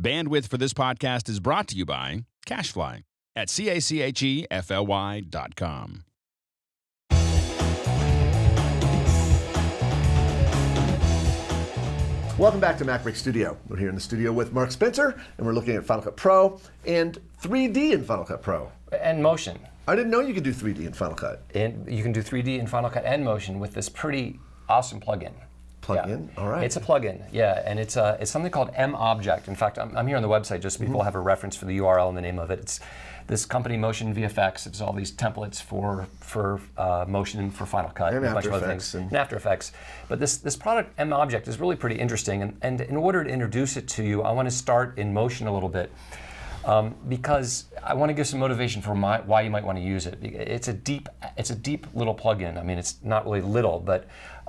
Bandwidth for this podcast is brought to you by CacheFly at CACHEFLY.com. Welcome back to MacBreak Studio. We're here in the studio with Mark Spencer, and we're looking at Final Cut Pro and 3D in Final Cut Pro. And motion. I didn't know you could do 3D in Final Cut. And you can do 3D in Final Cut and motion with this pretty awesome plugin. Plugin? All right. It's a plugin, yeah, and it's something called mObject. In fact, I'm here on the website just so people have a reference for the URL and the name of it. It's this company, Motion VFX. It's all these templates for motion for Final Cut and a bunch of other things. And After Effects. But this product, mObject, is really pretty interesting. And in order to introduce it to you, I want to start in motion a little bit. Because I want to give some motivation for why you might want to use it. It's a deep little plugin. I mean, it's not really little, but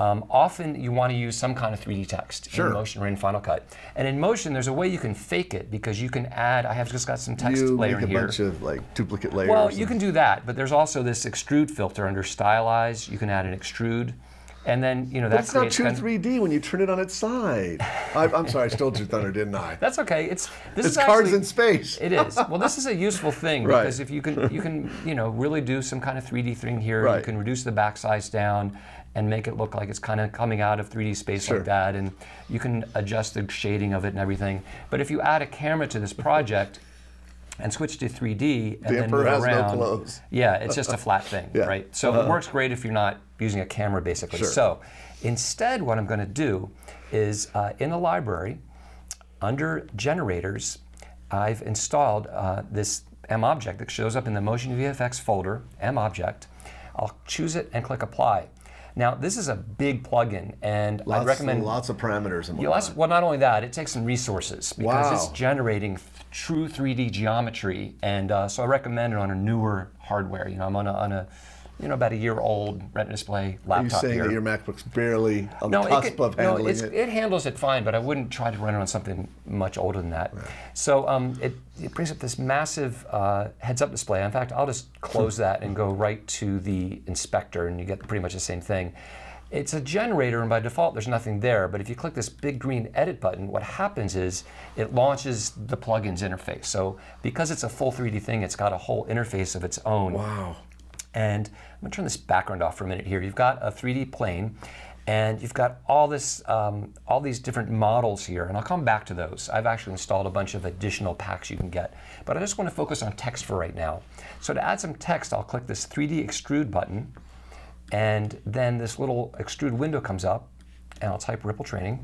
often you want to use some kind of 3D text in Motion or in Final Cut. And in Motion, there's a way you can fake it because you can add. I have just got some text layer in here. You make a bunch of like duplicate layers. Well, you can do that, but there's also this extrude filter under Stylize. You can add an extrude. And then, you know, that it's not true 3D when you turn it on its side. I'm sorry, I stole your thunder, didn't I? That's okay. This is cars actually, in space. It is. Well, this is a useful thing because if you can really do some kind of 3D thing here. You can reduce the back size down and make it look like it's kind of coming out of 3D space like that, and you can adjust the shading of it and everything. But if you add a camera to this project and switch to 3D and then move around, no clothes. Yeah, it's just a flat thing, right? So it works great if you're not using a camera, basically. So instead, what I'm going to do is in the library, under generators, I've installed this mObject that shows up in the Motion VFX folder, mObject. I'll choose it and click Apply. Now, this is a big plugin, and I'd recommend lots of parameters and whatnot. Well, not only that, it takes some resources because it's generating true 3D geometry, and so I recommend it on a newer hardware. You know, I'm on a about a year-old Retina display laptop. Are you saying that your MacBook's barely on the cusp of handling it? It handles it fine, but I wouldn't try to run it on something much older than that. So it brings up this massive heads-up display. In fact, I'll just close that and go right to the inspector, and you get pretty much the same thing. It's a generator, and by default, there's nothing there. But if you click this big green edit button, what happens is it launches the plugins interface. So because it's a full 3D thing, it's got a whole interface of its own. Wow. And I'm going to turn this background off for a minute here. You've got a 3D plane, and you've got all these different models here, and I'll come back to those. I've actually installed a bunch of additional packs you can get, but I just want to focus on text for right now. So to add some text, I'll click this 3D extrude button, and then this little extrude window comes up, and I'll type Ripple Training.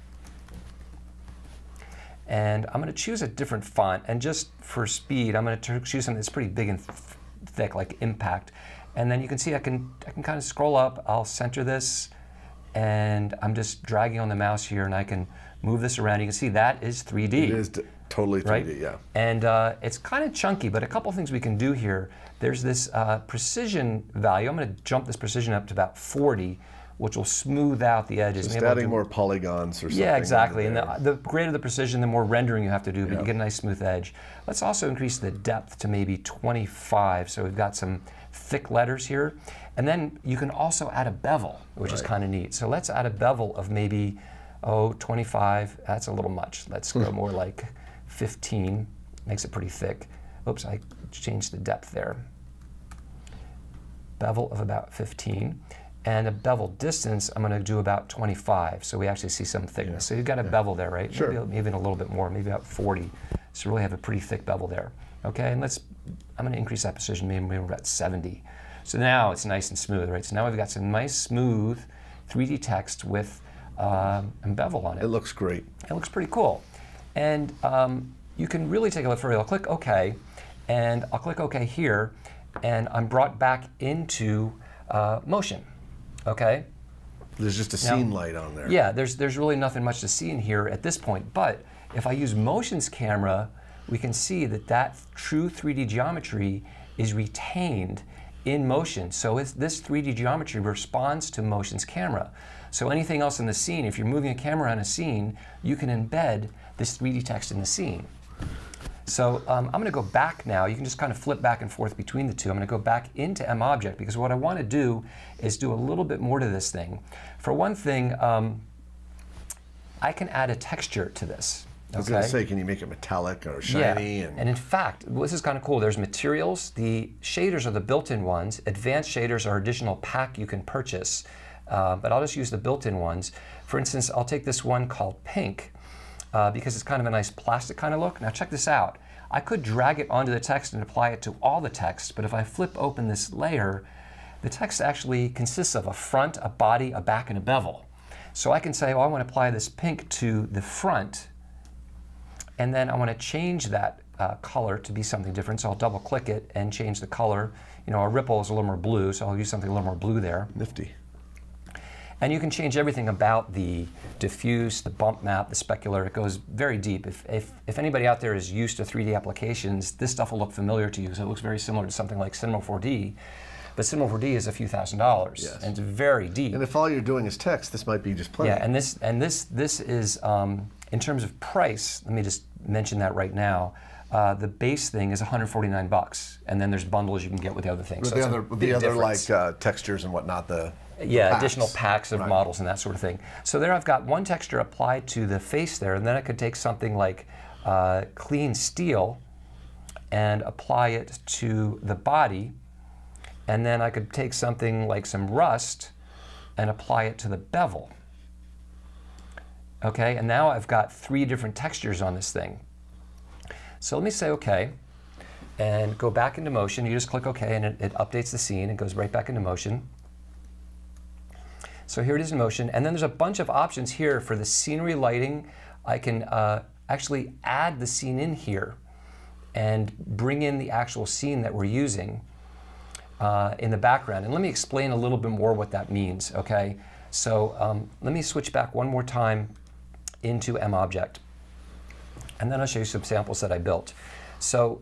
And I'm going to choose a different font, and just for speed, I'm going to choose something that's pretty big and thick, like Impact. And then you can see I can kind of scroll up. I'll center this, and I'm just dragging on the mouse here, and I can move this around. You can see that is 3D. It is totally 3D, yeah. And it's kind of chunky, but a couple things we can do here. There's this precision value. I'm going to jump this precision up to about 40, which will smooth out the edges. Just adding more polygons or something. Yeah, exactly. And the greater the precision, the more rendering you have to do, but you get a nice smooth edge. Let's also increase the depth to maybe 25, so we've got some thick letters here. And then you can also add a bevel, which is kind of neat. So let's add a bevel of maybe, 25. That's a little much. Let's go more like 15. Makes it pretty thick. Oops, I changed the depth there. Bevel of about 15. And a bevel distance, I'm going to do about 25, so we actually see some thickness. So you've got a bevel there, right? Sure. Maybe even a little bit more, maybe about 40. So really have a pretty thick bevel there. Okay, and I'm going to increase that precision, maybe about 70. So now it's nice and smooth, right? So now we've got some nice, smooth 3D text with a bevel on it. It looks great. It looks pretty cool. And you can really take a look further. I'll click OK, and I'll click OK here, and I'm brought back into Motion. Okay. There's just a scene light on there. Yeah, there's really nothing much to see in here at this point. But if I use Motion's camera, we can see that true 3D geometry is retained in Motion. So this 3D geometry responds to Motion's camera. So anything else in the scene, if you're moving a camera on a scene, you can embed this 3D text in the scene. So I'm going to go back now. You can just kind of flip back and forth between the two. I'm going to go back into mObject because what I want to do is do a little bit more to this thing. For one thing, I can add a texture to this. I was going to say, can you make it metallic or shiny? Yeah. And in fact, this is kind of cool. There's materials. The shaders are the built-in ones. Advanced shaders are additional pack you can purchase. But I'll just use the built-in ones. For instance, I'll take this one called Pink because it's kind of a nice plastic kind of look. Now check this out. I could drag it onto the text and apply it to all the text, but if I flip open this layer, the text actually consists of a front, a body, a back, and a bevel. So I can say, well, I want to apply this pink to the front, and then I want to change that color to be something different. So I'll double click it and change the color. You know, a ripple is a little more blue, so I'll use something a little more blue there. Nifty. And you can change everything about the diffuse, the bump map, the specular. It goes very deep. If anybody out there is used to 3D applications, this stuff will look familiar to you. So it looks very similar to something like Cinema 4D. But Cinema 4D is a few $1,000s, yes. and it's very deep. And if all you're doing is text, this might be just plenty. Yeah, and this is, in terms of price, let me just mention that right now. The base thing is $149, and then there's bundles you can get with the other things. With the other like textures and whatnot, yeah, additional packs of models and that sort of thing. So there I've got one texture applied to the face there, and then I could take something like clean steel and apply it to the body, and then I could take something like some rust and apply it to the bevel. Okay, and now I've got 3 different textures on this thing. So let me say OK, and go back into motion. You just click OK, and it updates the scene and goes right back into motion. So here it is in motion, and then there's a bunch of options here for the scenery lighting. I can actually add the scene in here and bring in the actual scene that we're using in the background. And let me explain a little bit more what that means, okay? So let me switch back one more time into mObject, and then I'll show you some samples that I built. So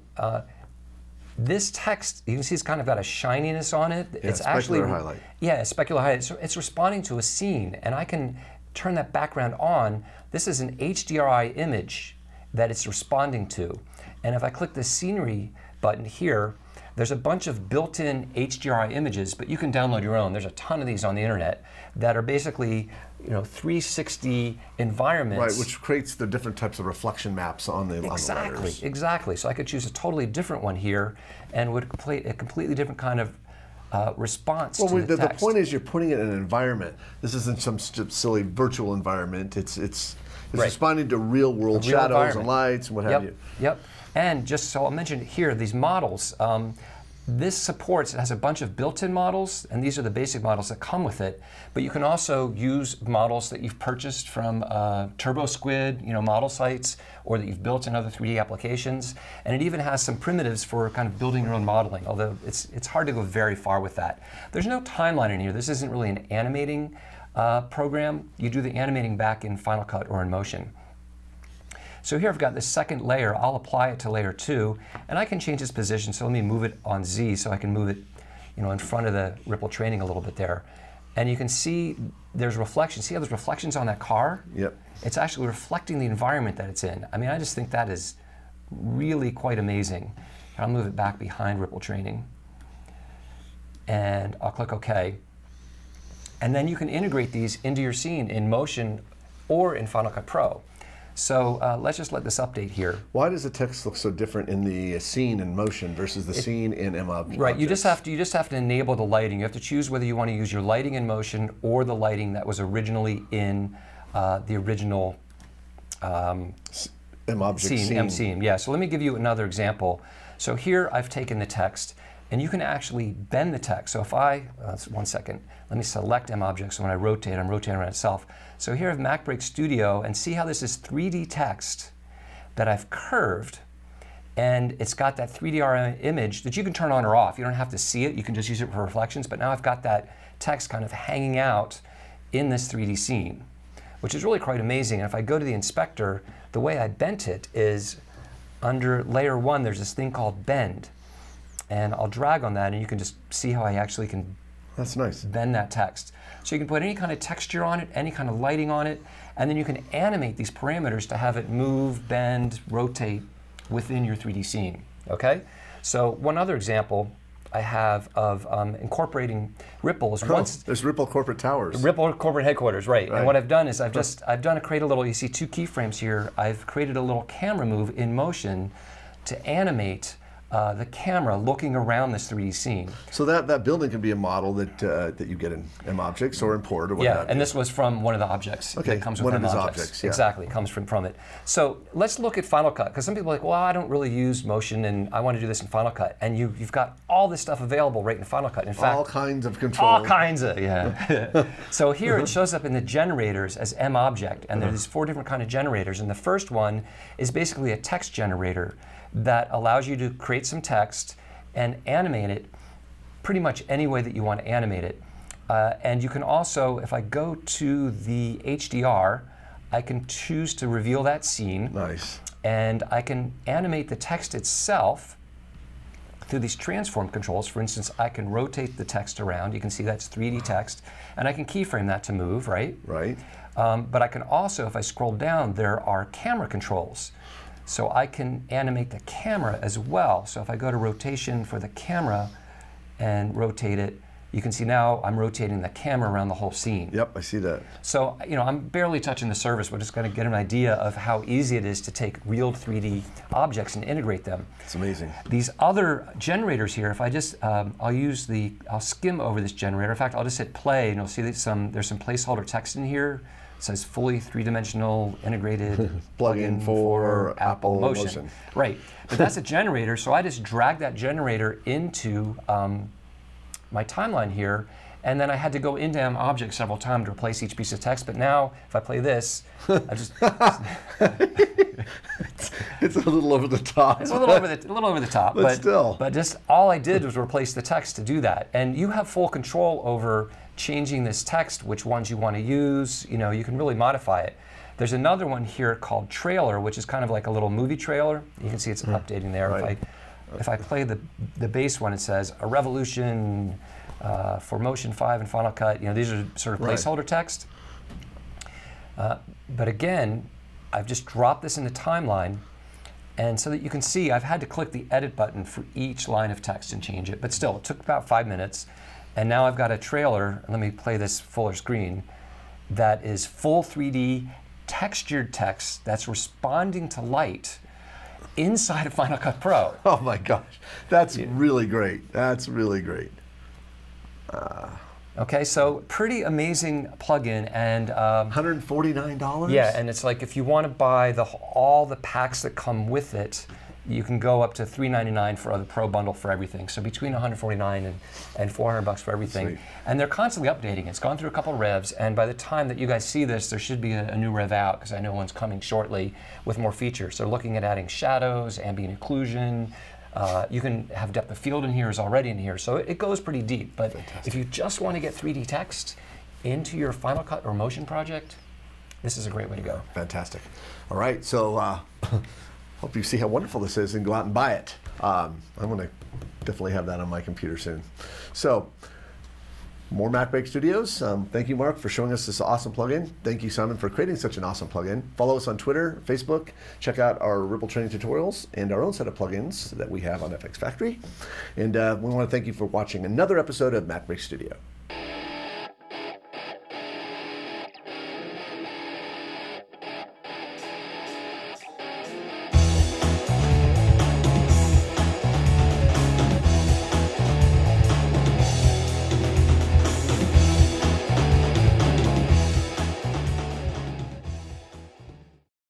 this text, you can see it's kind of got a shininess on it. Yeah, it's actually highlight. Yeah, a specular highlight. So it's responding to a scene, and I can turn that background on. This is an HDRI image that it's responding to. And if I click the scenery button here, there's a bunch of built-in HDRI images, but you can download your own. There's a ton of these on the internet that are basically, you know, 360 environments. Right, which creates the different types of reflection maps on the layers. Exactly. So I could choose a totally different one here, and would complete a completely different kind of response to the text. The point is, you're putting it in an environment. This isn't some silly virtual environment. It's right. responding to real-world shadows and lights and what have you. Yep. And just so I'll mention here, these models, this supports, it has a bunch of built-in models, and these are the basic models that come with it. But you can also use models that you've purchased from Turbo Squid, you know, model sites, or that you've built in other 3D applications. And it even has some primitives for kind of building your own modeling, although it's hard to go very far with that. There's no timeline in here. This isn't really an animating program. You do the animating back in Final Cut or in Motion. So here I've got this second layer. I'll apply it to layer 2, and I can change its position. So let me move it on Z so I can move it, you know, in front of the ripple training a little bit there. And you can see there's reflections. See how there's reflections on that car? Yep. It's actually reflecting the environment that it's in. I mean, I just think that is really quite amazing. I'll move it back behind ripple training, and I'll click OK. And then you can integrate these into your scene in Motion or in Final Cut Pro. So let's just let this update here. Why does the text look so different in the scene in Motion versus the scene in mObject? Right, you just have to enable the lighting. You have to choose whether you want to use your lighting in Motion or the lighting that was originally in the original mObject scene. Yeah, so let me give you another example. So here I've taken the text, and you can actually bend the text. So if I, 1 second, let me select mObject, so when I rotate, I'm rotating around itself. So here I have MacBreak Studio, and see how this is 3D text that I've curved, and it's got that 3D image that you can turn on or off. You don't have to see it, you can just use it for reflections, but now I've got that text kind of hanging out in this 3D scene, which is really quite amazing. And if I go to the inspector, the way I bent it is under layer 1, there's this thing called bend. And I'll drag on that, and you can just see how I actually can That's nice. bend that text. So you can put any kind of texture on it, any kind of lighting on it, and then you can animate these parameters to have it move, bend, rotate within your 3D scene. Okay? So one other example, I have of incorporating ripples. There's Ripple Corporate Towers. Ripple Corporate Headquarters, right. And what I've done is create a little, you see 2 keyframes here. I've created a little camera move in motion to animate the camera looking around this 3D scene. So that building can be a model that you get in mObjects or in Port or whatnot. Yeah, and this was from one of the objects. Okay, that comes with one of his mObjects. objects. Yeah. Exactly, comes from it. So let's look at Final Cut, because some people are like, well, I don't really use motion and I want to do this in Final Cut. And you've got all this stuff available right in Final Cut. In fact, all kinds of control. All kinds of, yeah. So here it shows up in the generators as mObject, and there's 4 different kind of generators. And the first one is basically a text generator that allows you to create some text and animate it pretty much any way that you want to animate it. And you can also, if I go to the HDR, I can choose to reveal that scene. Nice. And I can animate the text itself through these transform controls. For instance, I can rotate the text around. You can see that's 3D text. And I can keyframe that to move, right? Right. But I can also, if I scroll down, there are camera controls. So I can animate the camera as well. So if I go to rotation for the camera and rotate it, you can see now I'm rotating the camera around the whole scene. Yep, I see that. So, I'm barely touching the surface. We're just going to get an idea of how easy it is to take real 3D objects and integrate them. It's amazing. These other generators here, if I just, I'll skim over this generator. In fact, I'll just hit play and you'll see that there's some placeholder text in here. It says fully 3-dimensional integrated plugin for Apple Motion. Right, but that's a generator, so I just drag that generator into my timeline here, and then I had to go into mObject several times to replace each piece of text, but now if I play this, I just... It's a little over the top. It's a little over the top, but still. But just all I did was replace the text to do that, and you have full control over changing this text, which ones you want to use. You can really modify it. There's another one here called trailer, which is kind of like a little movie trailer. You can see it's updating there. Right. If I play the base one, it says a revolution for Motion 5 and Final Cut. These are sort of placeholder text. But again, I've just dropped this in the timeline, and so that you can see, I've had to click the edit button for each line of text and change it. But still, it took about 5 minutes. And now I've got a trailer, let me play this fuller screen, that is full 3D textured text that's responding to light inside of Final Cut Pro. Oh my gosh, that's really great. That's really great. Okay, so pretty amazing plugin, and $149? Yeah, and it's like if you want to buy all the packs that come with it, you can go up to $399 for the Pro bundle for everything. So between $149 and $400 for everything. Sweet. And they're constantly updating. It's gone through a couple of revs, and by the time that you guys see this, there should be a new rev out, because I know one's coming shortly with more features. So looking at adding shadows, ambient occlusion. You can have depth of field in here, is already in here. So it goes pretty deep. But if you just want to get 3D text into your Final Cut or Motion project, this is a great way to go. Fantastic. All right, so hope you see how wonderful this is and go out and buy it. I'm going to definitely have that on my computer soon. So, more MacBreak Studios. Thank you, Mark, for showing us this awesome plugin. Thank you, Simon, for creating such an awesome plugin. Follow us on Twitter, Facebook. Check out our Ripple training tutorials and our own set of plugins that we have on FX Factory. And we want to thank you for watching another episode of MacBreak Studio.